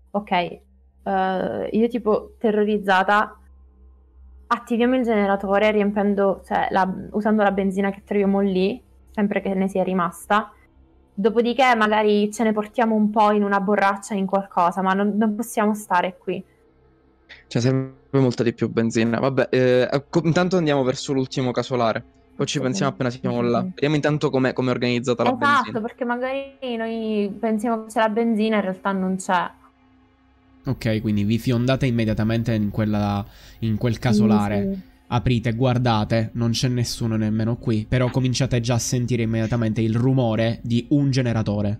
Ok, io tipo terrorizzata, attiviamo il generatore riempendo, cioè usando la benzina che troviamo lì, sempre che ne sia rimasta. Dopodiché magari ce ne portiamo un po' in una borraccia, in qualcosa, ma non possiamo stare qui. Cioè, serve molta di più benzina. Vabbè, intanto andiamo verso l'ultimo casolare. Poi ci pensiamo appena siamo là. Vediamo intanto come è organizzata la benzina. Esatto, perché magari noi pensiamo che c'è la benzina, in realtà non c'è. Ok, quindi vi fiondate immediatamente in quel Sì, casolare. sì. Aprite, guardate, non c'è nessuno nemmeno qui. Però cominciate già a sentire immediatamente il rumore di un generatore.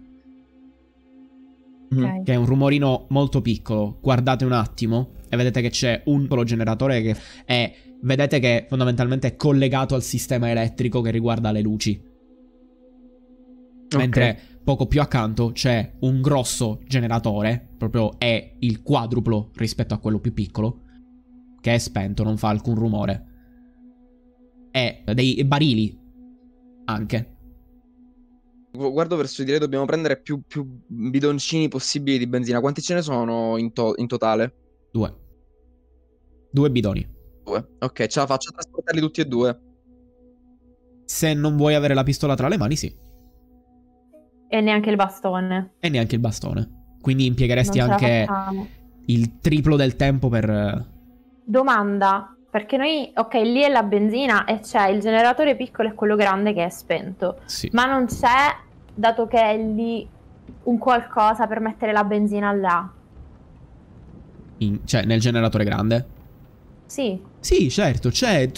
Mhm. Ok. Che è un rumorino molto piccolo. Guardate un attimo e vedete che c'è un solo generatore che è... Vedete che fondamentalmente è collegato al sistema elettrico che riguarda le luci. Mentre poco più accanto c'è un grosso generatore, proprio è il quadruplo rispetto a quello più piccolo, che è spento, non fa alcun rumore. E dei barili anche. Guardo verso di lei, dobbiamo prendere più bidoncini possibili di benzina. Quanti ce ne sono in totale? 2. 2 bidoni. 2. Ok, ce la faccio a trasportarli tutti e due. Se non vuoi avere la pistola tra le mani, sì. E neanche il bastone. E neanche il bastone. Quindi impiegheresti Non ce la anche facciamo. il triplo del tempo per... Domanda, perché noi, ok, lì è la benzina e c'è il generatore piccolo e quello grande che è spento, Sì. ma non c'è, dato che è lì, un qualcosa per mettere la benzina là. Cioè, nel generatore grande. Sì, Sì, certo, c'è.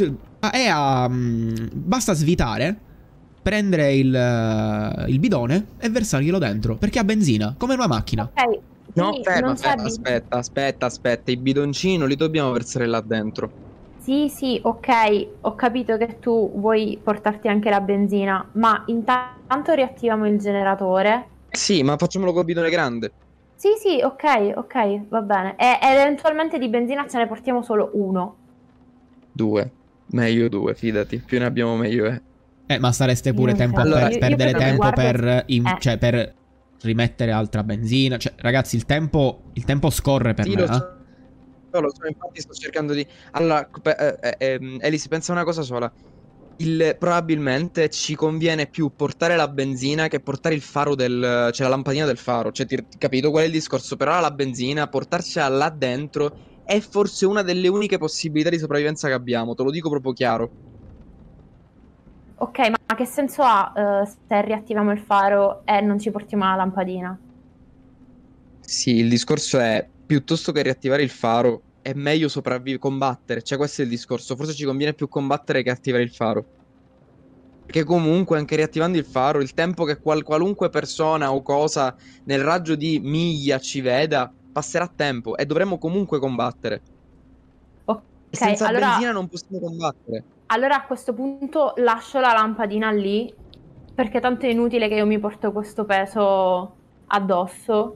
Basta svitare, prendere il bidone e versarglielo dentro. Perché ha benzina, come una macchina. ok, No, quindi ferma, non c'è ferma, aspetta. I bidoncini non li dobbiamo versare là dentro. Sì, sì, ok, ho capito che tu vuoi portarti anche la benzina, ma intanto riattiviamo il generatore. Sì, ma facciamolo col bidone grande. Sì, sì, ok, ok, va bene. E eventualmente di benzina ce ne portiamo solo uno. 2. Meglio 2, fidati. Più ne abbiamo meglio è. Ma sareste Io pure non tempo a credo. Allora, Io perdere proprio tempo guardo. cioè, per rimettere altra benzina. Cioè, ragazzi, il tempo scorre per sì, me, lo so, infatti sto cercando di... Allora, Elise, pensa una cosa sola. Probabilmente ci conviene più portare la benzina che portare il faro cioè la lampadina del faro. Cioè, capito qual è il discorso? Però la benzina, portarcela là dentro è forse una delle uniche possibilità di sopravvivenza che abbiamo. Te lo dico proprio chiaro. Ok, ma che senso ha se riattiviamo il faro e non ci portiamo la lampadina? Sì, il discorso è, piuttosto che riattivare il faro, è meglio combattere. Cioè, questo è il discorso. Forse ci conviene più combattere che attivare il faro. Perché comunque, anche riattivando il faro, il tempo che qualunque persona o cosa nel raggio di miglia ci veda, passerà tempo e dovremo comunque combattere. E Ok, senza allora, benzina non possiamo combattere. allora a questo punto lascio la lampadina lì, perché tanto è inutile che io mi porto questo peso addosso.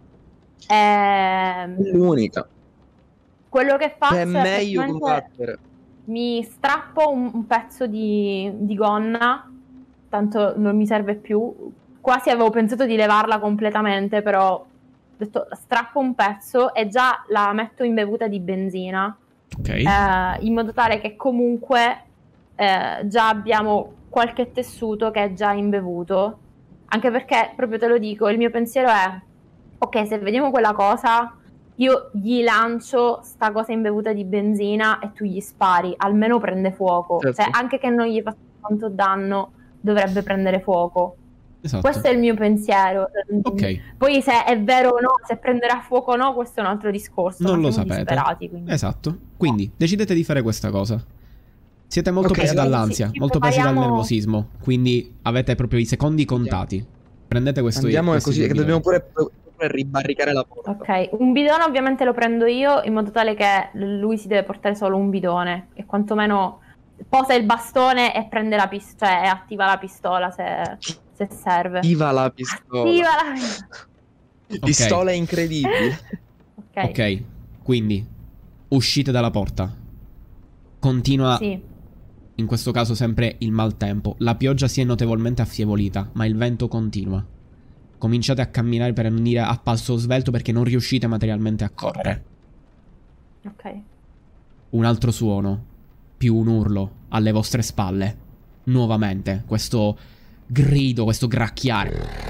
È Ehm, l'unica. Quello che Cioè, è faccio è meglio praticamente combattere. mi strappo un pezzo di gonna, tanto non mi serve più. Quasi avevo pensato di levarla completamente, però ho detto strappo un pezzo e già la metto in bevuta di benzina, Ok. in modo tale che comunque già abbiamo qualche tessuto che è già imbevuto. Anche perché, proprio te lo dico, il mio pensiero è, ok, se vediamo quella cosa, io gli lancio sta cosa imbevuta di benzina e tu gli spari, almeno prende fuoco. Cioè, Certo. anche che non gli faccia tanto danno, dovrebbe prendere fuoco. Esatto. Questo è il mio pensiero. Ok. Poi se è vero o no, se prenderà fuoco o no, questo è un altro discorso, ma Non lo siamo sapete. disperati, quindi. Esatto. Quindi, decidete di fare questa cosa. Siete molto Ok, presi allora dall'ansia, Ci molto presi dal prepariamo. nervosismo, quindi avete proprio i secondi andiamo. contati. Prendete Andiamo questi così, due che dobbiamo bidoni. pure ribarricare la porta. Ok, un bidone ovviamente lo prendo io in modo tale che lui si deve portare solo un bidone e quantomeno posa il bastone e prende la pistola, cioè e attiva la pistola se serve. Attiva la pistola. Attiva la pistola. Ok, Pistola incredibile. Ok, ok. Quindi, uscite dalla porta. Continua, sì. in questo caso sempre il maltempo. La pioggia si è notevolmente affievolita, ma il vento continua. cominciate a camminare, per non dire a passo svelto, perché non riuscite materialmente a correre. Ok. Un altro suono, più un urlo alle vostre spalle. Nuovamente, questo grido, questo gracchiare.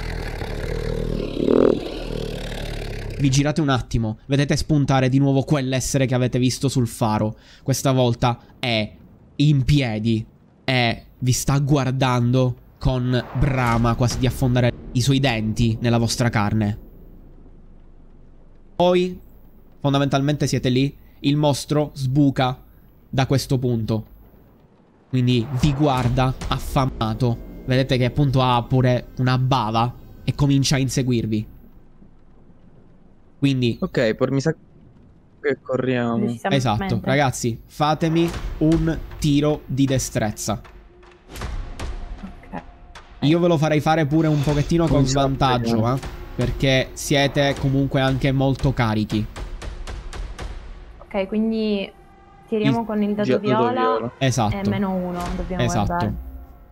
Vi girate un attimo, vedete spuntare di nuovo quell'essere che avete visto sul faro. Questa volta è in piedi e vi sta guardando con brama, quasi di affondare i suoi denti nella vostra carne. Poi, fondamentalmente siete lì, il mostro sbuca da questo punto. Quindi vi guarda affamato. Vedete che appunto ha pure una bava e comincia a inseguirvi. Quindi Ok, mi sa che corriamo. Decisamente. esatto, ragazzi, fatemi un tiro di destrezza. Ok. Io ve lo farei fare pure un pochettino con Un svantaggio, perché siete comunque anche molto carichi. Ok, quindi tiriamo con il dado Dado viola Esatto. e -1 dobbiamo Esatto. guardare.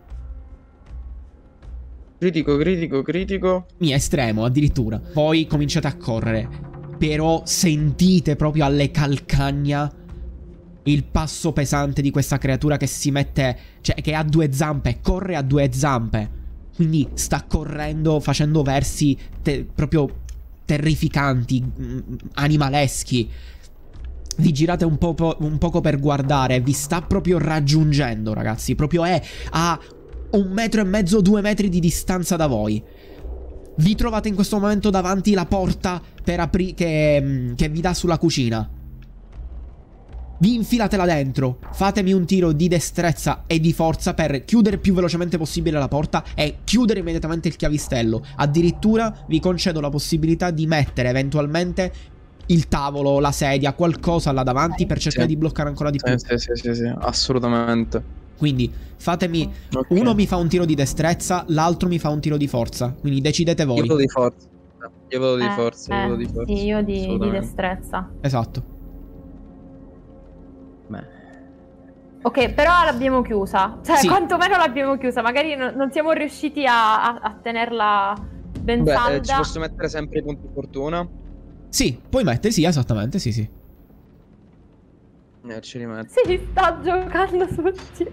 Critico, critico, critico. Estremo addirittura. Poi cominciate a correre. Però sentite proprio alle calcagna il passo pesante di questa creatura che si mette, cioè che ha 2 zampe, corre a 2 zampe. Quindi sta correndo facendo versi proprio terrificanti, animaleschi. Vi girate un poco per guardare. Vi sta proprio raggiungendo, ragazzi. Proprio è a 1,5 metri, 2 metri di distanza da voi. Vi trovate in questo momento davanti la porta per che vi dà sulla cucina. Vi infilate là dentro. Fatemi un tiro di destrezza e di forza per chiudere il più velocemente possibile la porta e chiudere immediatamente il chiavistello. Addirittura vi concedo la possibilità di mettere eventualmente il tavolo, la sedia, qualcosa là davanti per cercare di bloccare ancora di più. Sì, assolutamente. Quindi fatemi... Okay. Uno mi fa un tiro di destrezza, l'altro mi fa un tiro di forza. Quindi decidete voi. Io vado di forza. Io vado di forza, Sì, io di destrezza. Esatto. Beh. Ok, però l'abbiamo chiusa. Cioè, Sì. quantomeno l'abbiamo chiusa. Magari non siamo riusciti a tenerla ben salda. Ci posso mettere sempre i punti fortuna? Sì, puoi mettere, sì, esattamente, sì, sì. Ci rimetto. Si sta giocando tutti.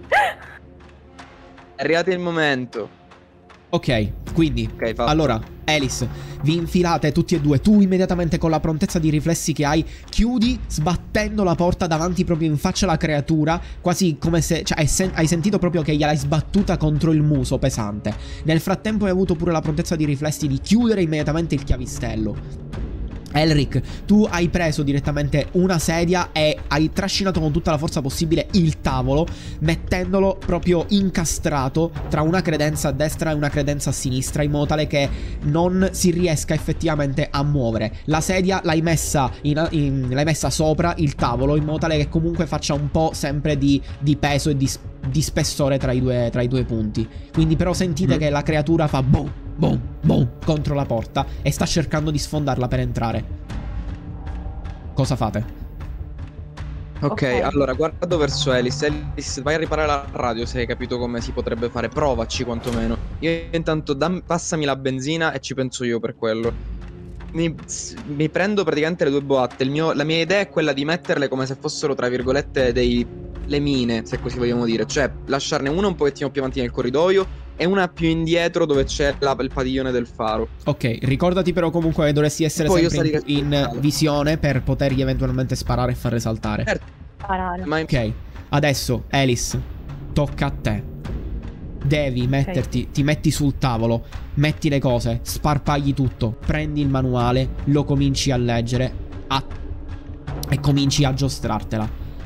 È arrivato il momento. Ok, quindi Ok, fatto. allora, Alice, vi infilate tutti e due. Tu immediatamente con la prontezza di riflessi che hai, chiudi sbattendo la porta davanti proprio in faccia alla creatura, quasi come se, cioè, hai sentito proprio che gliel'hai sbattuta contro il muso pesante. Nel frattempo hai avuto pure la prontezza di riflessi di chiudere immediatamente il chiavistello. Elric, tu hai preso direttamente una sedia e hai trascinato con tutta la forza possibile il tavolo, mettendolo proprio incastrato tra una credenza a destra e una credenza a sinistra, in modo tale che non si riesca effettivamente a muovere. La sedia l'hai messa, l'hai messa sopra il tavolo, in modo tale che comunque faccia un po' sempre di peso e di spessore tra i due punti. Quindi però sentite che la creatura fa boom, boom, boom contro la porta e sta cercando di sfondarla per entrare. Cosa fate? Ok, allora guardo verso Alice. Alice, vai a riparare la radio se hai capito come si potrebbe fare. Provaci quantomeno. Io intanto passami la benzina e ci penso io per quello. Mi prendo praticamente le 2 boatte. La mia idea è quella di metterle come se fossero, tra virgolette, le mine, se così vogliamo dire. Cioè, lasciarne una un pochettino più avanti nel corridoio e una più indietro dove c'è il padiglione del faro. Ok, ricordati però comunque che dovresti essere Poi sempre in visione per potergli eventualmente sparare e far risaltare. Sparare. Ok, adesso Alice, tocca a te. Devi metterti, ti metti sul tavolo, metti le cose, sparpagli tutto, prendi il manuale, lo cominci a leggere e cominci a giostrartela.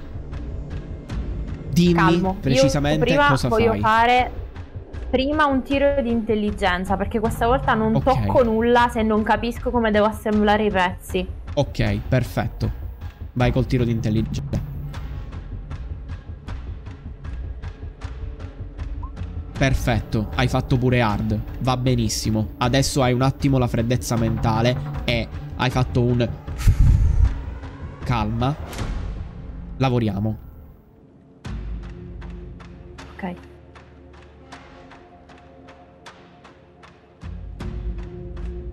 Dimmi Calmo. precisamente Io cosa voglio fai. fare prima un tiro di intelligenza, perché questa volta non tocco nulla se non capisco come devo assemblare i pezzi. Ok, perfetto. Vai col tiro di intelligenza. Perfetto, hai fatto pure hard. Va benissimo. Adesso hai un attimo la freddezza mentale e hai fatto un... Calma. Lavoriamo. Ok.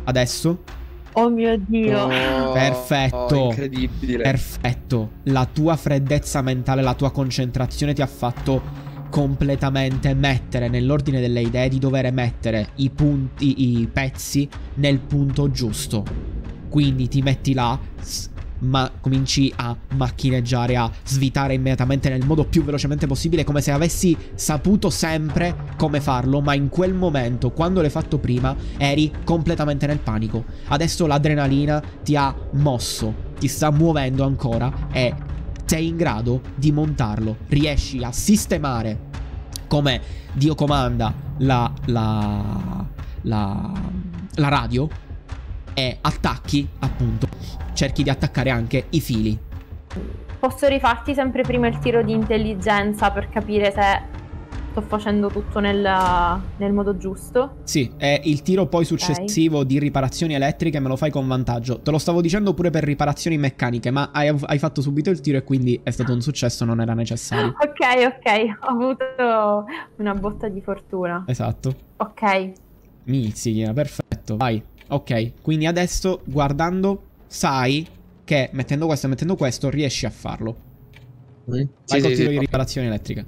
Adesso. Oh mio Dio. Oh, Perfetto. Incredibile. Perfetto. La tua freddezza mentale, la tua concentrazione ti ha fatto completamente mettere nell'ordine delle idee di dover mettere i punti, i pezzi nel punto giusto. Quindi ti metti là, ma cominci a macchineggiare, a svitare immediatamente nel modo più velocemente possibile, come se avessi saputo sempre come farlo, ma in quel momento, quando l'hai fatto prima, eri completamente nel panico. Adesso l'adrenalina ti ha mosso, ti sta muovendo ancora e sei in grado di montarlo. Riesci a sistemare, come Dio comanda, la radio, e attacchi, appunto. Cerchi di attaccare anche i fili. Posso rifarti sempre prima il tiro di intelligenza per capire se sto facendo tutto nel modo giusto? Sì, e il tiro poi successivo di riparazioni elettriche me lo fai con vantaggio. Te lo stavo dicendo pure per riparazioni meccaniche, ma hai fatto subito il tiro e quindi è stato un successo, non era necessario. Ok, ho avuto una botta di fortuna. Esatto. Ok. Mizzichina, perfetto, vai. Ok, quindi adesso guardando sai che mettendo questo e mettendo questo riesci a farlo. Vai col tiro di riparazione elettrica.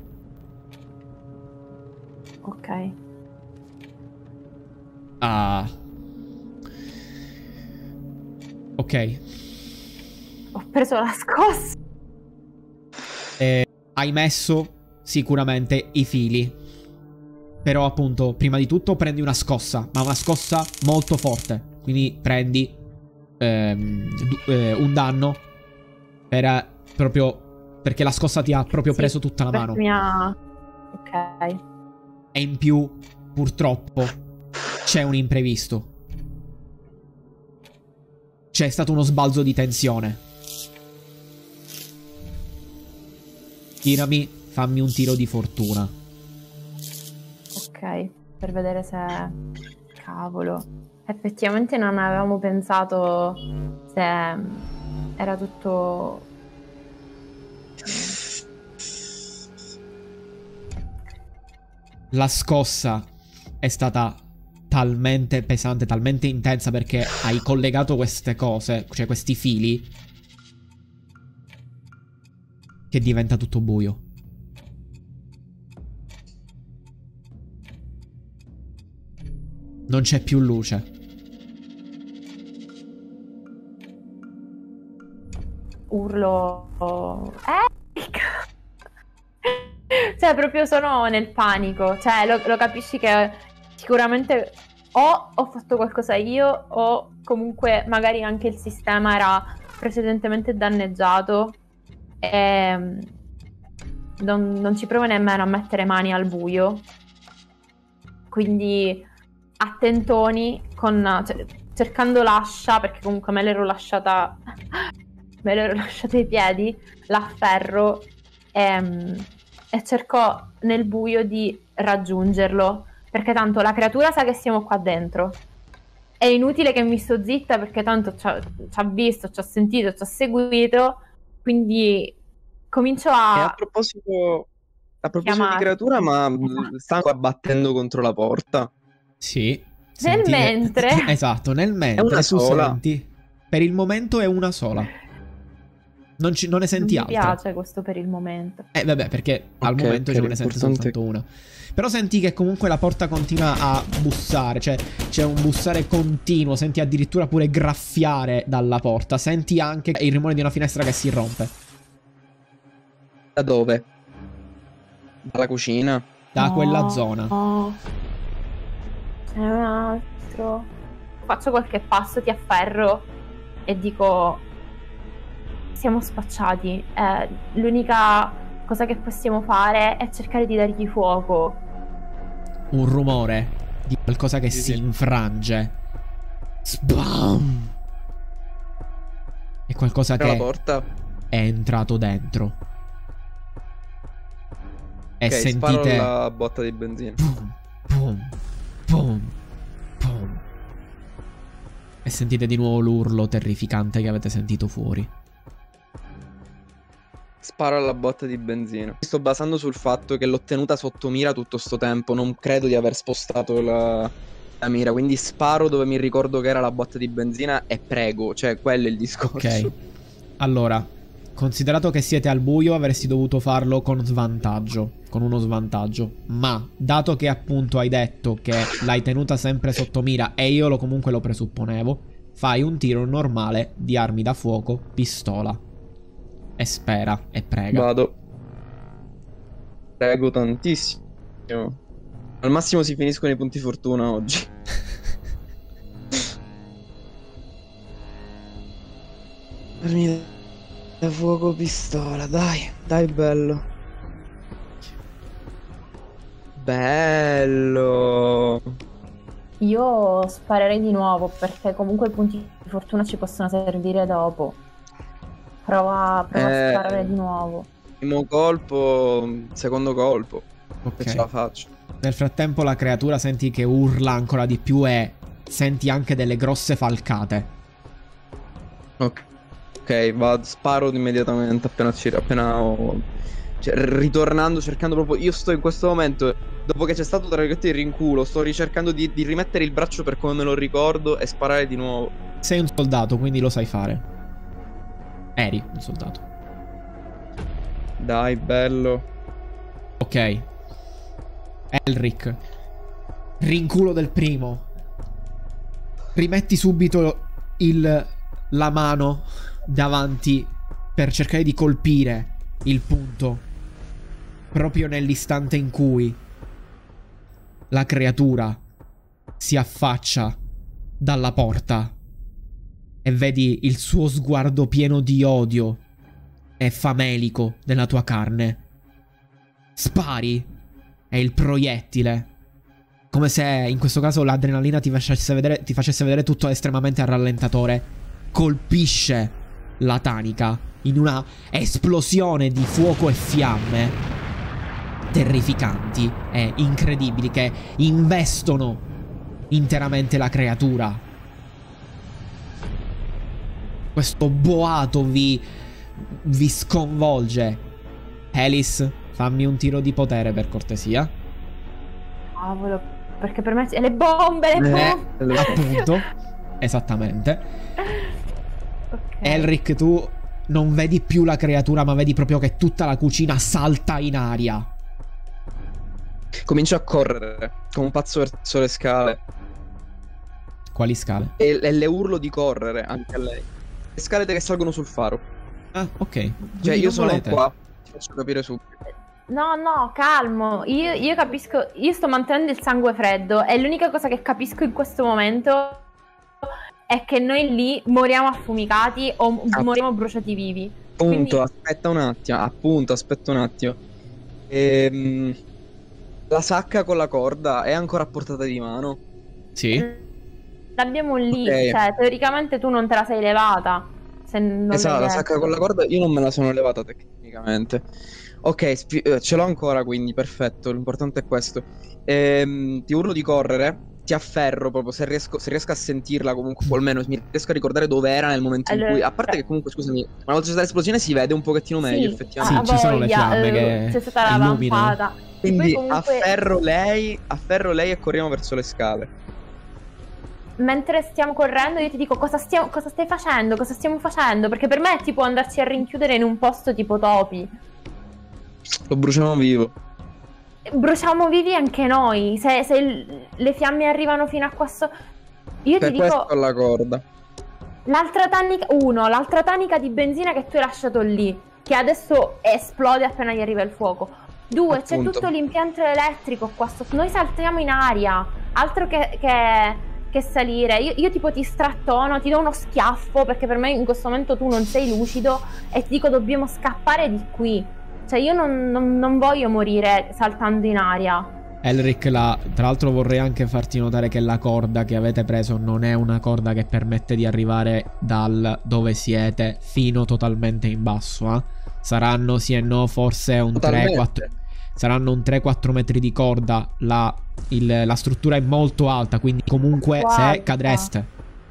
Ok. Ah. Ok. Ho preso la scossa. Hai messo sicuramente i fili. Però appunto, prima di tutto prendi una scossa, ma una scossa molto forte. Quindi prendi un danno proprio perché la scossa ti ha proprio preso tutta la mano. Ok. E in più, purtroppo, c'è un imprevisto. C'è stato uno sbalzo di tensione. Fammi un tiro di fortuna. Ok, per vedere se... Cavolo. Effettivamente non avevamo pensato se era tutto... La scossa è stata talmente pesante, talmente intensa perché hai collegato queste cose, cioè questi fili, che diventa tutto buio. Non c'è più luce. Urlo... Cioè, proprio sono nel panico. Cioè, lo capisci che sicuramente o ho fatto qualcosa io o comunque magari anche il sistema era precedentemente danneggiato e non ci provo nemmeno a mettere mani al buio. Quindi attentoni cercando l'ascia, perché comunque me l'ero lasciata ai piedi, l'afferro e cerco nel buio di raggiungerlo, perché tanto la creatura sa che siamo qua dentro. È inutile che mi sto zitta perché tanto ci ha visto, ci ha sentito, ci ha seguito, quindi comincio a... E a proposito di creatura, ma stanno qua battendo contro la porta. Sì. Mentre... Esatto, nel mentre è una sola. senti... Per il momento è una sola. Non ne senti altre. Mi piace questo per il momento. Vabbè, perché al momento ce ne senti soltanto una. Però senti che comunque la porta continua a bussare. Cioè c'è un bussare continuo. Senti addirittura pure graffiare dalla porta. Senti anche il rumore di una finestra che si rompe. Da dove? Dalla cucina? Da quella zona. Ce n'è un altro. Faccio qualche passo, ti afferro e dico: siamo spacciati. L'unica cosa che possiamo fare è cercare di dargli fuoco. Un rumore di qualcosa che si infrange. Spam! È qualcosa che la porta. È entrato dentro. E Ok, sentite sparo la botta di benzina. Boom, boom, boom, boom. E sentite di nuovo l'urlo terrificante che avete sentito fuori. Sparo alla botta di benzina. Mi sto basando sul fatto che l'ho tenuta sotto mira tutto sto tempo. Non credo di aver spostato la mira, quindi sparo dove mi ricordo che era la botte di benzina e prego, cioè quello è il discorso. Ok. Allora, considerato che siete al buio, avresti dovuto farlo con svantaggio, con uno svantaggio. Ma, dato che appunto hai detto che l'hai tenuta sempre sotto mira e io comunque lo presupponevo, fai un tiro normale di armi da fuoco, pistola. E spera, e prega. Vado. Prego tantissimo. Al massimo si finiscono i punti fortuna oggi. Armi da fuoco, pistola, dai, dai, bello. Bello. Io sparerei di nuovo perché comunque i punti di fortuna ci possono servire dopo. Prova a sparare di nuovo. Primo colpo, secondo colpo. Ok. Che ce la faccio. Nel frattempo la creatura senti che urla ancora di più e senti anche delle grosse falcate. Ok, sparo immediatamente appena ho... Cioè, ritornando, cercando proprio... Io sto in questo momento, dopo che c'è stato tra virgolette il rinculo, sto ricercando di rimettere il braccio per come me lo ricordo e sparare di nuovo. Sei un soldato, quindi lo sai fare. Eri un soldato. Dai, bello. Ok. Elric. Rinculo del primo. Rimetti subito la mano davanti per cercare di colpire il punto proprio nell'istante in cui la creatura si affaccia dalla porta e vedi il suo sguardo pieno di odio e famelico della tua carne. Spari e il proiettile, come se in questo caso l'adrenalina ti facesse vedere tutto estremamente a rallentatore, colpisce la tanica in una esplosione di fuoco e fiamme terrificanti e incredibili che investono interamente la creatura. Questo boato vi sconvolge. Alice, fammi un tiro di potere per cortesia. Cavolo, perché per me le bombe, le bombe. Appunto, esattamente. Okay. Elric, tu non vedi più la creatura, ma vedi proprio che tutta la cucina salta in aria. Comincio a correre come un pazzo verso le scale. Quali scale? E le urlo di correre anche a lei. Le scale che salgono sul faro. Ah, ok. Cioè, Quindi io non sono volete. qua. Ti faccio capire subito. No, calmo. Io capisco. Io sto mantenendo il sangue freddo. E l'unica cosa che capisco in questo momento è che noi lì moriamo affumicati o moriamo bruciati vivi. Appunto, Quindi... aspetta un attimo. La sacca con la corda è ancora a portata di mano? Sì. L'abbiamo lì, Ok. cioè teoricamente tu non te la sei levata. Se non Esatto, l'hai la detto. sacca con la corda io non me la sono levata tecnicamente. Ok, ce l'ho ancora, quindi perfetto, l'importante è questo. Ti urlo di correre, ti afferro proprio, se riesco a sentirla comunque, o almeno mi riesco a ricordare dove era nel momento in cui... A parte che comunque, scusami, una volta c'è stata l'esplosione si vede un pochettino meglio, Sì, effettivamente. Sì, ci sono le fiamme che c'è stata la illuminano. vampata. Quindi E poi comunque, afferro lei e corriamo verso le scale. mentre stiamo correndo io ti dico cosa stai facendo, cosa stiamo facendo, perché per me è tipo andarci a rinchiudere in un posto tipo topi. Lo bruciamo vivo. Bruciamo vivi anche noi, se le fiamme arrivano fino a questo... Io Per ti questo dico, con la corda. l'altra tanica di benzina che tu hai lasciato lì, che adesso esplode appena gli arriva il fuoco. 2, c'è Appunto. tutto l'impianto elettrico qua sotto, noi saltiamo in aria, altro che salire. Io tipo ti strattono, ti do uno schiaffo, perché per me in questo momento tu non sei lucido, e ti dico dobbiamo scappare di qui. Cioè io non voglio morire saltando in aria. Elric, tra l'altro vorrei anche farti notare che la corda che avete preso non è una corda che permette di arrivare dal dove siete fino totalmente in basso, eh? Saranno sì e no forse un 3-4... Saranno un 3-4 metri di corda. La struttura è molto alta, quindi comunque se cadreste.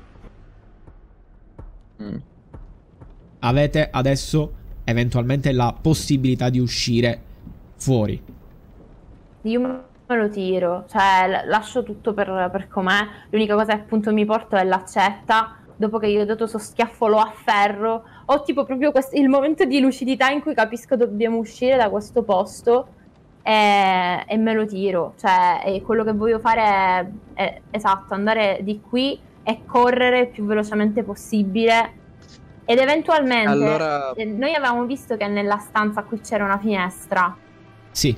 Avete adesso eventualmente la possibilità di uscire fuori. Io me lo tiro, cioè lascio tutto per com'è. L'unica cosa che appunto mi porto è l'accetta. Dopo che io ho dato sto schiaffo lo afferro. Ho tipo proprio il momento di lucidità in cui capisco dobbiamo uscire da questo posto e me lo tiro. Cioè, e quello che voglio fare è esatto, andare di qui e correre il più velocemente possibile. Ed eventualmente Allora, noi avevamo visto che nella stanza qui c'era una finestra. Sì.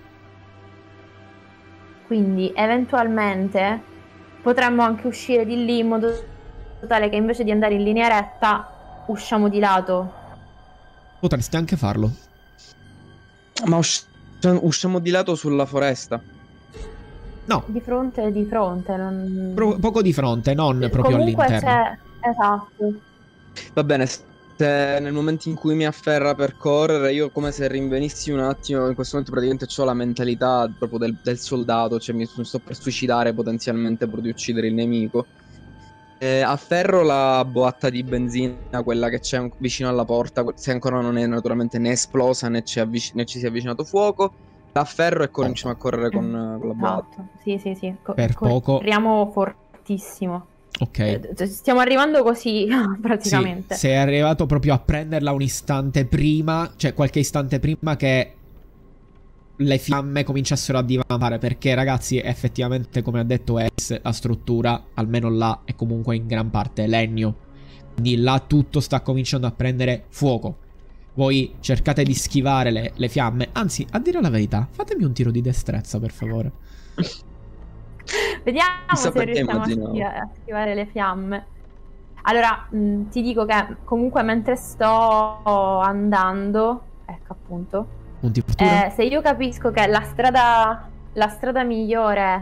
Quindi eventualmente potremmo anche uscire di lì in modo tale che invece di andare in linea retta usciamo di lato. Potresti anche farlo. ma usciamo di lato sulla foresta. No, Di fronte, non... poco di fronte, non proprio Comunque all'interno. c'è... Esatto. Va bene, se nel momento in cui mi afferra per correre, io come se rinvenissi un attimo, in questo momento praticamente ho la mentalità proprio del soldato, cioè mi sto per suicidare potenzialmente pur di uccidere il nemico. Afferro la boatta di benzina, quella che c'è vicino alla porta, se ancora non è naturalmente né esplosa né ci si è avvicinato fuoco. L'afferro e cominciamo a correre con la boatta. Sì. Per poco. Corriamo fortissimo. Ok. Stiamo arrivando così, Sì, praticamente. sei arrivato proprio a prenderla un istante prima, cioè qualche istante prima che le fiamme cominciassero a divampare, perché ragazzi effettivamente come ha detto Ace la struttura almeno là è comunque in gran parte legno, quindi là tutto sta cominciando a prendere fuoco. Voi cercate di schivare le fiamme, anzi a dire la verità fatemi un tiro di destrezza per favore. Vediamo Chissà se perché riusciamo immaginavo. a schivare le fiamme. Allora, ti dico che comunque mentre sto andando, ecco appunto, Punti fortuna? se io capisco che la strada migliore,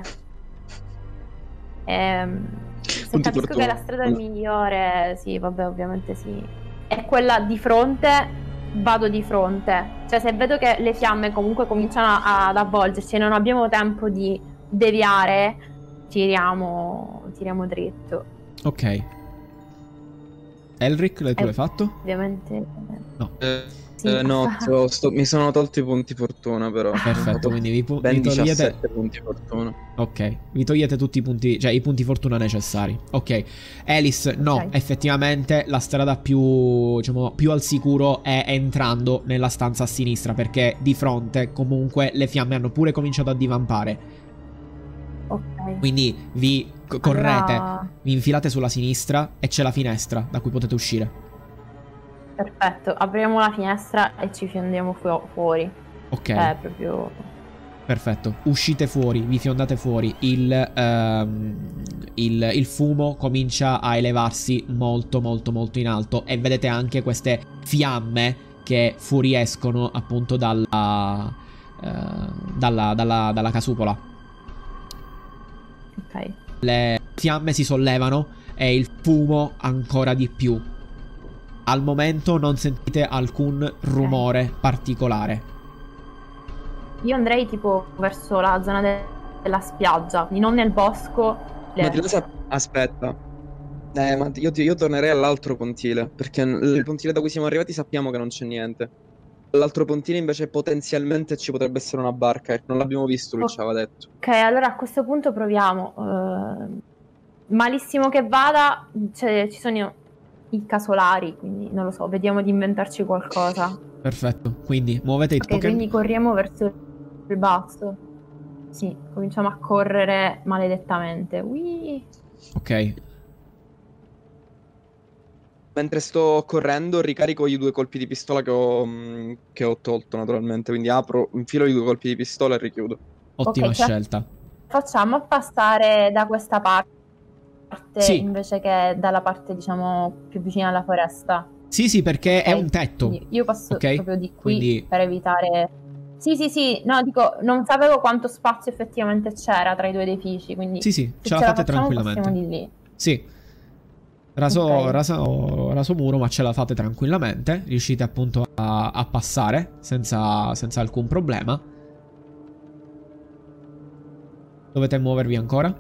se Punti capisco fortuna. che la strada migliore, sì, vabbè, ovviamente sì, è quella di fronte, vado di fronte. Cioè, se vedo che le fiamme comunque cominciano ad avvolgerci e non abbiamo tempo di deviare, tiriamo dritto. Ok. Elric, tu l'hai fatto? Ovviamente No. sì. No, mi sono tolto i punti fortuna però. Perfetto, quindi vi Ben togliete 17 punti fortuna. ok, vi togliete tutti i punti, cioè i punti fortuna necessari. Ok, Alice, no, Ok. effettivamente la strada più, diciamo, più al sicuro è entrando nella stanza a sinistra, perché di fronte comunque le fiamme hanno pure cominciato a divampare. Ok. Quindi vi correte, Allora, vi infilate sulla sinistra e c'è la finestra da cui potete uscire. perfetto, apriamo la finestra e ci fiondiamo fuori. Ok. Proprio... Perfetto, uscite fuori, vi fiondate fuori, il fumo comincia a elevarsi molto in alto e vedete anche queste fiamme che fuoriescono appunto dalla casupola. Ok. Le fiamme si sollevano e il fumo ancora di più. Al momento non sentite alcun rumore particolare. Io andrei tipo verso la zona della spiaggia, quindi non nel bosco. Ma di là aspetta. Ma io tornerei all'altro pontile, perché il pontile da cui siamo arrivati sappiamo che non c'è niente. L'altro pontile invece potenzialmente ci potrebbe essere una barca, e non l'abbiamo visto, lui ci aveva detto. Ok, allora a questo punto proviamo. Malissimo che vada, cioè, ci sono i casolari, quindi non lo so, vediamo di inventarci qualcosa. Perfetto, quindi muovete i Ok, token. quindi corriamo verso il basso. Sì, cominciamo a correre maledettamente. Ui. Ok. Mentre sto correndo ricarico i 2 colpi di pistola che ho tolto naturalmente, quindi infilo i 2 colpi di pistola e richiudo. Ottima Ok, ce la scelta. facciamo a passare da questa parte Sì. invece che dalla parte, diciamo, più vicina alla foresta. Sì, perché Ok, è un tetto. quindi io passo Ok? proprio di qui Quindi per evitare... Sì, no, dico, non sapevo quanto spazio effettivamente c'era tra i due edifici, quindi sì, se ce la fate facciamo, tranquillamente. passiamo di lì. Sì. Raso Ok. muro, ma ce la fate tranquillamente. Riuscite appunto a passare senza alcun problema. Dovete muovervi ancora?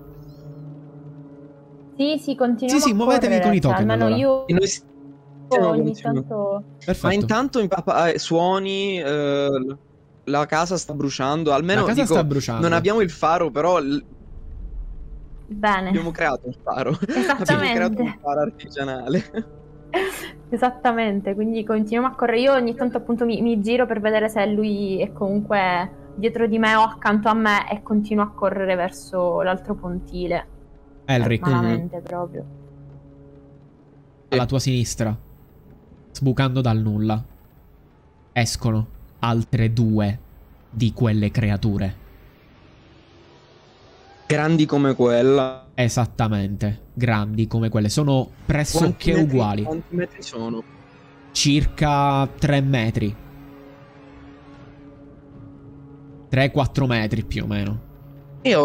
Sì, continuiamo Sì, a muovetevi correre, con i cioè, token, almeno allora. io E noi stiamo ogni continuando. tanto... Perfetto. Ma intanto suoni... la casa sta bruciando. Almeno La casa dico, sta bruciando. non abbiamo il faro, però Bene. abbiamo creato un faro. Abbiamo Esattamente. creato un faro artigianale. Esattamente, quindi continuiamo a correre. Io ogni tanto appunto mi giro per vedere se lui è comunque dietro di me o accanto a me e continuo a correre verso l'altro pontile. Elric, Malamente proprio. alla tua sinistra, sbucando dal nulla, escono altre 2 di quelle creature. Grandi come quella. Esattamente, grandi come quelle. Sono pressoché uguali. Quanti metri sono? Circa 3 metri. 3-4 metri più o meno. Io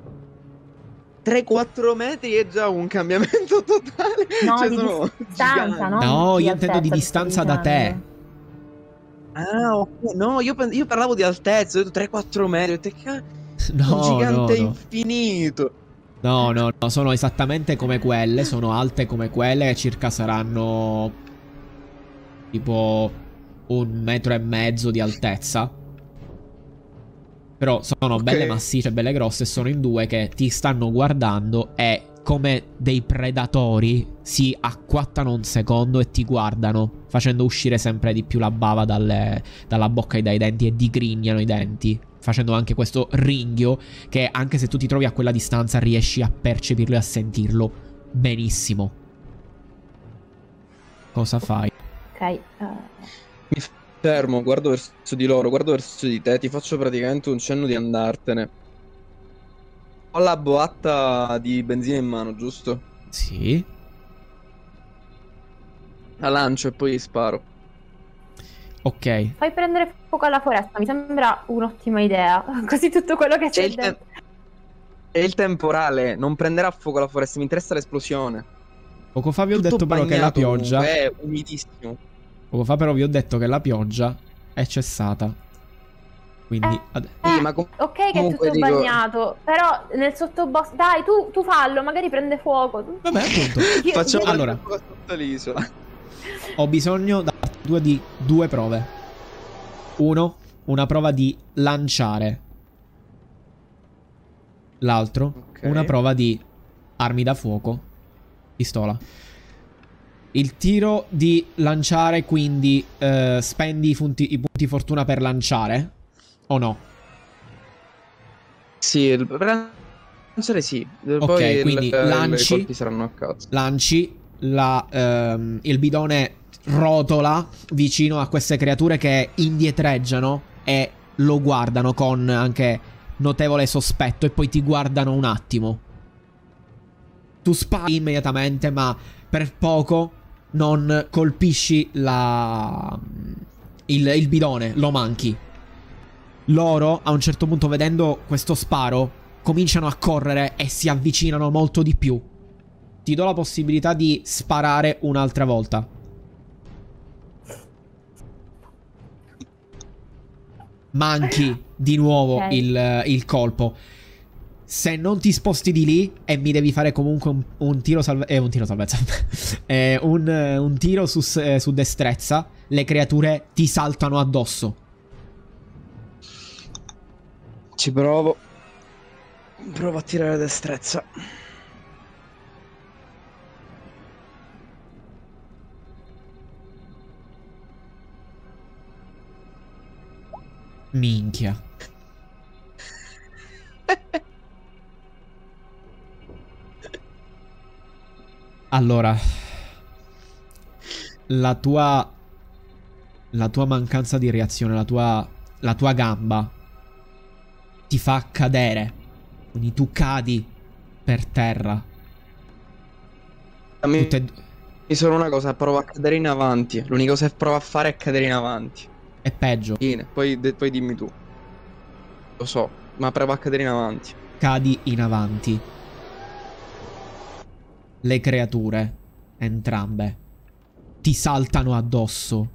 3-4 metri è già un cambiamento totale. No, Cioè, di sono distanza, giganti. no? No, Di io intendo di altezza, distanza sto da te. dicendo. Ah, ok. No, io parlavo di altezza. Ho detto 3-4 metri. Ho detto, un No, gigante no. infinito. No, sono esattamente come quelle. Sono alte come quelle. Circa saranno tipo 1,5 metri di altezza. Però sono Ok. belle massicce, belle grosse. Sono in 2 che ti stanno guardando e come dei predatori si acquattano un secondo e ti guardano, facendo uscire sempre di più la bava dalla bocca e dai denti, e digrignano i denti, facendo anche questo ringhio che anche se tu ti trovi a quella distanza riesci a percepirlo e a sentirlo benissimo. Cosa fai? Ok. Mi fermo, guardo verso di loro, guardo verso di te. Ti faccio praticamente un cenno di andartene. Ho la boatta di benzina in mano, giusto? Sì. La lancio e poi sparo. Ok. Fai prendere fuoco alla foresta, mi sembra un'ottima idea. Così tutto quello che C'è c'è il, dentro. è il temporale, non prenderà fuoco la foresta, mi interessa l'esplosione. Poco fa vi ho Tutto detto però che la bagnato pioggia... comunque, è umidissimo. Poco fa però vi ho detto che la pioggia è cessata. Quindi... Sì, ma Ok che è comunque tutto dico- bagnato, però nel sottobosco... Dai, tu fallo, magari prende fuoco. Vabbè, appunto. Facciamo io- Allora. allora tutta l'isola. Ho bisogno da di 2 prove. Una prova di lanciare. L'altro, Ok. una prova di armi da fuoco. Pistola. Il tiro di lanciare, quindi spendi i punti fortuna per lanciare? O no? Sì, per lanciare sì. Ok, Poi quindi i lanci. colpi saranno a caso. Lanci il bidone rotola vicino a queste creature che indietreggiano e lo guardano con anche notevole sospetto e poi ti guardano un attimo. Tu spari immediatamente, ma per poco non colpisci il bidone, lo manchi. Loro, a un certo punto, vedendo questo sparo, cominciano a correre e si avvicinano molto di più. Ti do la possibilità di sparare un'altra volta. Manchi di nuovo Ok. il colpo. Se non ti sposti di lì e mi devi fare comunque un tiro un tiro salvezza. Un tiro su destrezza, le creature ti saltano addosso. Ci provo. Provo a tirare destrezza. Minchia. Allora, la tua mancanza di reazione, la tua gamba ti fa cadere. Quindi tu cadi per terra. Mi solo una cosa, provo a cadere in avanti. L'unica cosa che provo a fare è cadere in avanti. È peggio. Fine. Poi dimmi tu. Lo so, ma provo a cadere in avanti. Cadi in avanti. Le creature, entrambe, ti saltano addosso.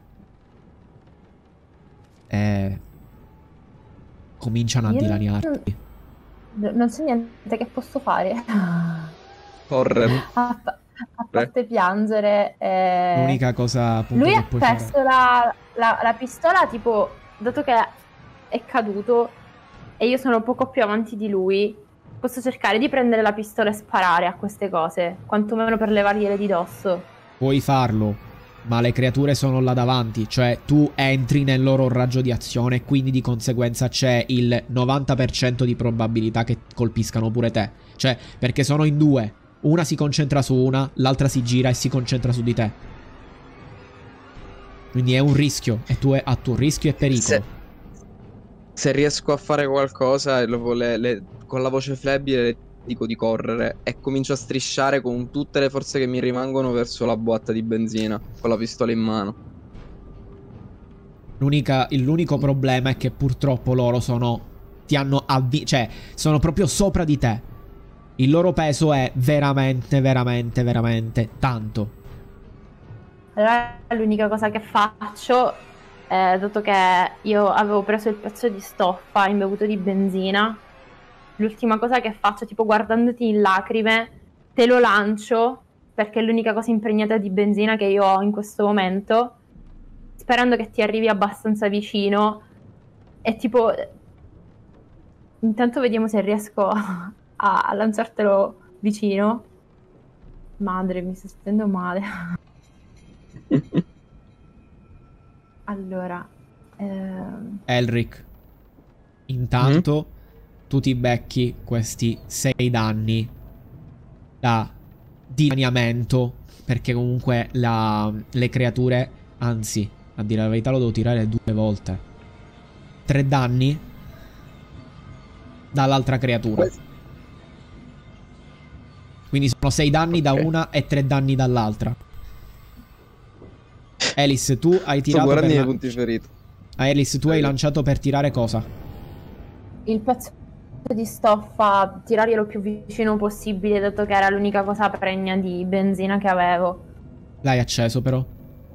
E cominciano a Io dilaniarti. Non so niente che posso fare. Correre. A parte piangere. L'unica cosa appunto Lui che ha puoi fare. perso la pistola tipo dato che è caduto e io sono poco più avanti di lui, posso cercare di prendere la pistola e sparare a queste cose, quantomeno per levargliele di dosso. Puoi farlo, ma le creature sono là davanti, cioè tu entri nel loro raggio di azione e quindi di conseguenza c'è il 90% di probabilità che colpiscano pure te. Cioè, perché sono in due. Una si concentra su una, l'altra si gira e si concentra su di te. Quindi è un rischio, e tu a tuo rischio e pericolo. Se riesco a fare qualcosa, con la voce flebile le dico di correre e comincio a strisciare con tutte le forze che mi rimangono verso la boatta di benzina, con la pistola in mano. L'unico problema è che purtroppo loro cioè, sono proprio sopra di te. Il loro peso è veramente, veramente, veramente tanto. Allora l'unica cosa che faccio, dato che io avevo preso il pezzo di stoffa imbevuto di benzina, l'ultima cosa che faccio, tipo guardandoti in lacrime, te lo lancio, perché è l'unica cosa impregnata di benzina che io ho in questo momento, sperando che ti arrivi abbastanza vicino e tipo intanto vediamo se riesco a lanciartelo vicino. Madre, mi sto sentendo male. Allora, Elric, intanto tu ti becchi questi 6 danni da dilaniamento, perché comunque le creature, anzi, a dire la verità lo devo tirare 2 volte. 3 danni dall'altra creatura. Quindi sono 6 danni da una e 3 danni dall'altra. Alice, tu hai tirato guardando i per miei punti feriti. Alice, tu hai lanciato per tirare cosa? il pezzo di stoffa, tirarglielo più vicino possibile, dato che era l'unica cosa pregna di benzina che avevo. L'hai acceso però.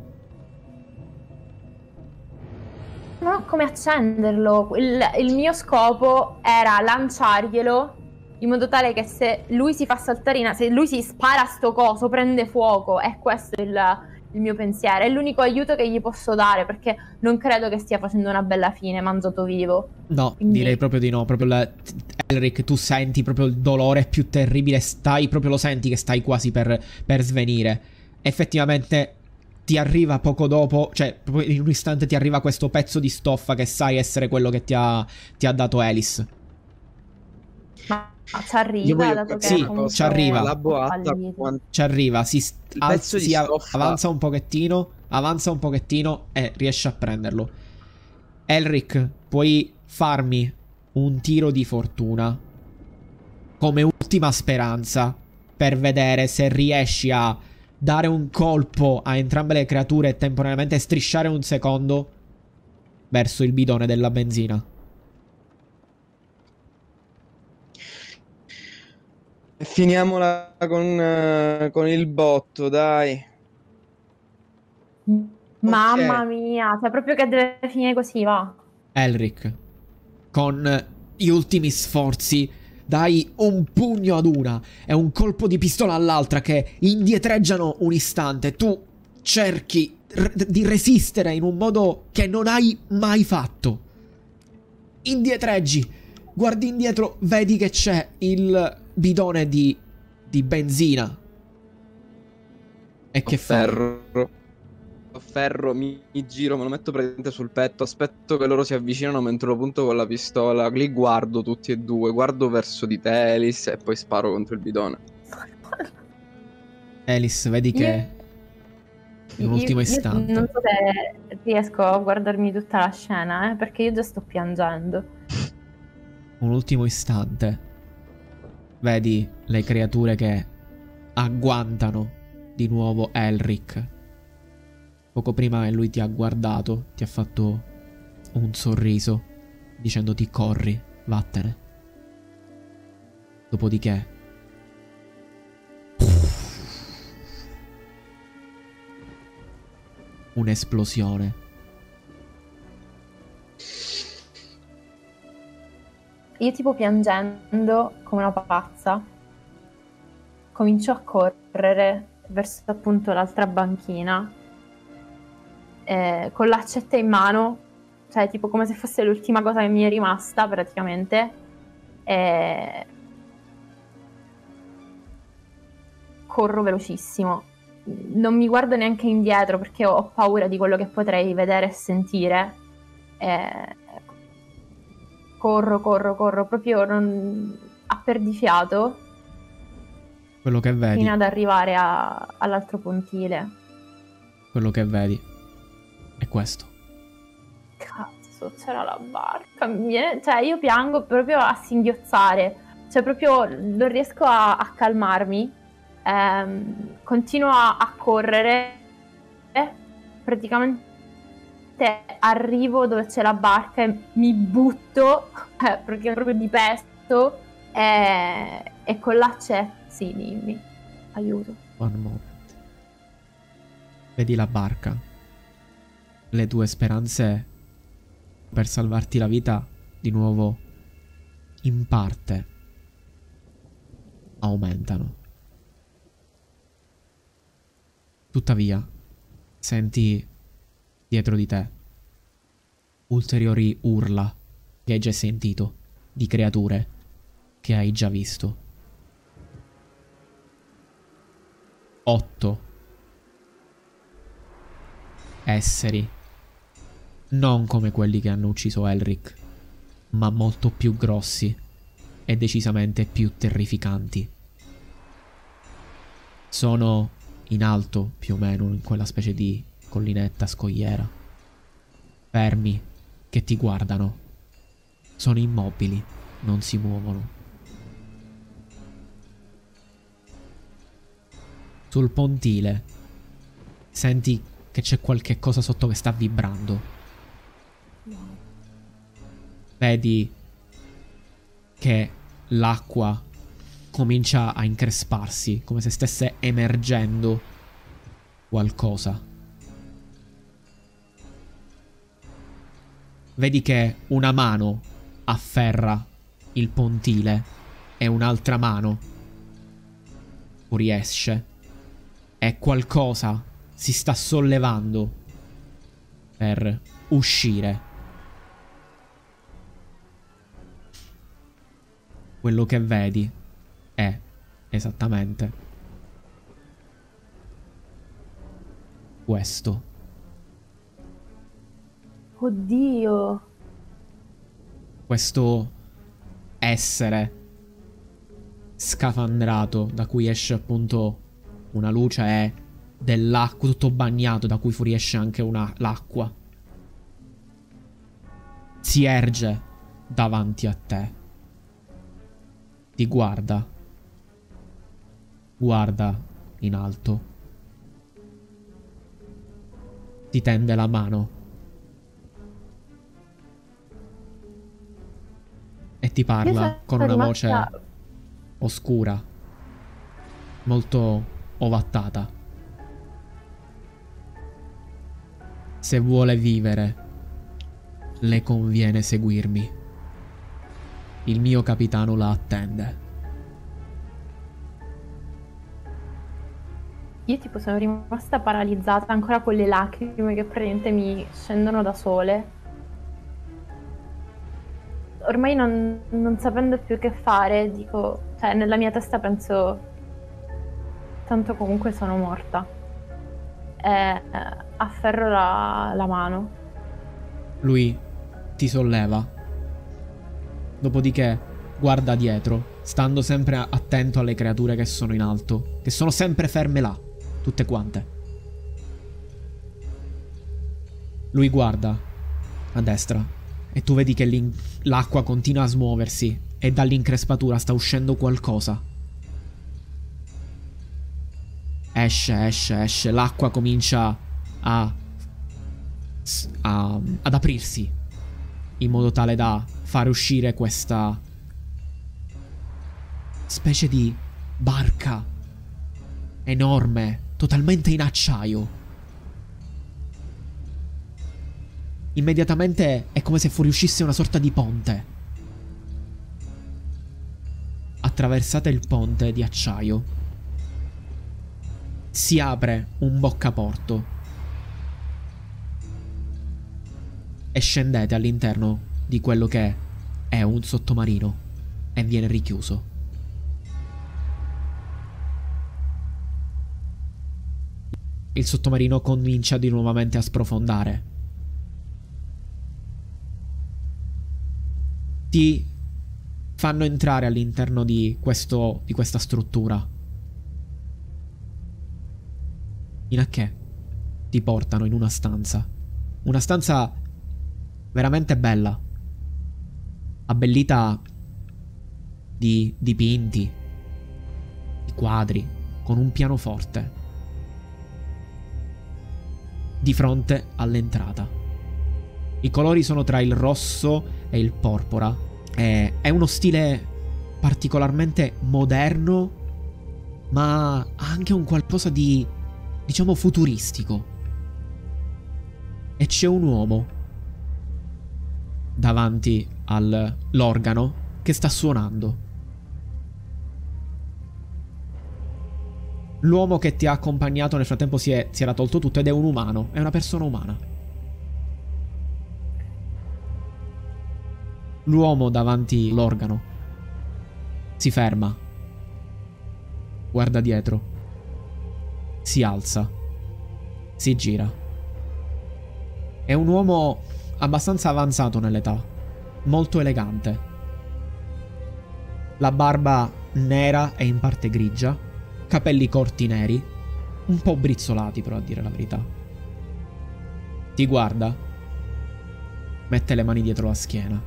Non ho come accenderlo. Il mio scopo era lanciarglielo in modo tale che se lui si fa saltare se lui si spara a sto coso, prende fuoco. E questo è il mio pensiero. È l'unico aiuto che gli posso dare, perché non credo che stia facendo una bella fine mangiato vivo. No, Quindi direi proprio di no. Proprio Elric, tu senti proprio il dolore più terribile. Proprio lo senti che stai quasi per svenire. Effettivamente ti arriva poco dopo, cioè proprio in un istante ti arriva questo pezzo di stoffa che sai essere quello che ti ha dato Alice. Ma ci arriva, dato che sì, comunque ci arriva. La boatta, Ci arriva, pezzo di stoffa. avanza un pochettino e riesce a prenderlo. Elric, puoi farmi un tiro di fortuna come ultima speranza per vedere se riesci a dare un colpo a entrambe le creature e temporaneamente strisciare un secondo verso il bidone della benzina. Finiamola con il botto, dai. Mamma mia, cioè proprio che deve finire così, va. Elric, con gli ultimi sforzi, dai un pugno ad una e un colpo di pistola all'altra che indietreggiano un istante. Tu cerchi di resistere in un modo che non hai mai fatto. Indietreggi, guardi indietro, vedi che c'è il bidone di benzina. E che fai? Ferro, mi giro, me lo metto praticamente sul petto, aspetto che loro si avvicinano mentre lo punto con la pistola, li guardo tutti e due, guardo verso di te, Alice, e poi sparo contro il bidone. Alice, vedi che in un ultimo istante. Non so se riesco a guardarmi tutta la scena, perché io già sto piangendo. Un ultimo istante. Vedi le creature che agguantano di nuovo Elric. Poco prima lui ti ha guardato, ti ha fatto un sorriso, dicendoti corri, vattene. Dopodiché un'esplosione. Io tipo piangendo come una pazza comincio a correre verso appunto l'altra banchina con l'accetta in mano cioè tipo come se fosse l'ultima cosa che mi è rimasta praticamente. E corro velocissimo, non mi guardo neanche indietro perché ho paura di quello che potrei vedere e sentire. Corro proprio a perdifiato. Quello che vedi. Fino ad arrivare all'altro pontile. Quello che vedi è questo. Cazzo, c'era la barca. Cioè, io piango proprio a singhiozzare. Cioè, proprio non riesco a calmarmi. Continuo a correre. Praticamente arrivo dove c'è la barca e mi butto. Perché proprio di pesto. E con l'accetto. Sì, dimmi. Aiuto. One moment. Vedi la barca. Le tue speranze per salvarti la vita di nuovo in parte aumentano. Tuttavia, senti dietro di te ulteriori urla che hai già sentito di creature che hai già visto. 8 esseri, non come quelli che hanno ucciso Elric, ma molto più grossi e decisamente più terrificanti. Sono in alto, più o meno, in quella specie di collinetta scogliera. Fermi, che ti guardano. Sono immobili, non si muovono. Sul pontile senti che c'è qualche cosa sotto che sta vibrando. Vedi che l'acqua comincia a incresparsi, come se stesse emergendo qualcosa. Vedi che una mano afferra il pontile e un'altra mano fuoriesce. E qualcosa si sta sollevando per uscire. Quello che vedi è esattamente questo. Oddio. Questo essere scafandrato da cui esce appunto una luce è dell'acqua, tutto bagnato, da cui fuoriesce anche l'acqua. Si erge davanti a te. Ti guarda. Guarda in alto. Ti tende la mano. E ti parla con una voce oscura, molto ovattata. Se vuole vivere, le conviene seguirmi. Il mio capitano la attende. Io tipo sono rimasta paralizzata ancora con le lacrime che praticamente mi scendono da sole. Ormai non sapendo più che fare, dico, cioè nella mia testa penso, tanto comunque sono morta. E afferro la mano. Lui ti solleva. Dopodiché guarda dietro, stando sempre attento alle creature che sono in alto, che sono sempre ferme là, tutte quante. Lui guarda a destra e tu vedi che l'acqua continua a smuoversi e dall'increspatura sta uscendo qualcosa. Esce, l'acqua comincia ad aprirsi in modo tale da fare uscire questa specie di barca enorme, totalmente in acciaio. Immediatamente è come se fuoriuscisse una sorta di ponte. Attraversate il ponte di acciaio, si apre un boccaporto. e scendete all'interno di quello che è un sottomarino e viene richiuso. Il sottomarino comincia di nuovamente a sprofondare. Ti fanno entrare all'interno di questa struttura. In a che? Ti portano in una stanza. Una stanza veramente bella. Abbellita di dipinti, di quadri, con un pianoforte. Di fronte all'entrata. I colori sono tra il rosso e il porpora. È uno stile particolarmente moderno, ma ha anche un qualcosa di, diciamo, futuristico. E c'è un uomo davanti all'organo che sta suonando. L'uomo che ti ha accompagnato nel frattempo si era tolto tutto ed è un umano, è una persona umana. L'uomo davanti all'organo si ferma, guarda dietro, si alza, si gira. È un uomo abbastanza avanzato nell'età, molto elegante. La barba nera e in parte grigia, capelli corti neri, un po' brizzolati però a dire la verità. Ti guarda, mette le mani dietro la schiena.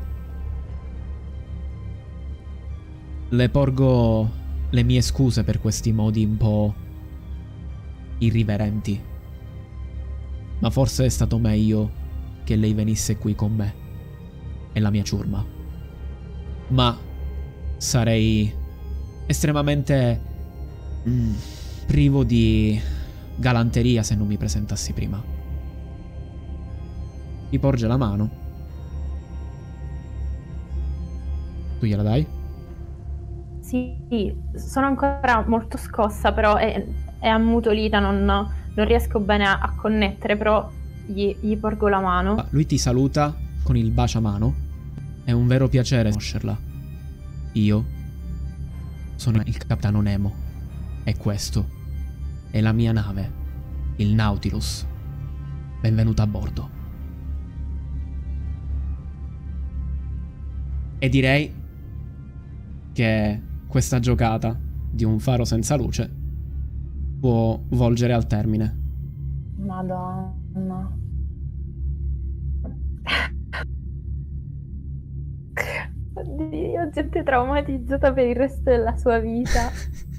Le porgo le mie scuse per questi modi un po' irriverenti. Ma forse è stato meglio che lei venisse qui con me e la mia ciurma. Ma sarei estremamente privo di galanteria se non mi presentassi prima. Ti porge la mano. Tu gliela dai? Sì, sono ancora molto scossa, però è ammutolita, non riesco bene a connettere, però gli porgo la mano. Lui ti saluta con il baciamano. È un vero piacere conoscerla. Io sono il capitano Nemo e questo è la mia nave, il Nautilus. Benvenuta a bordo. E direi che questa giocata di un faro senza luce può volgere al termine. Madonna. Oddio, gente traumatizzata per il resto della sua vita.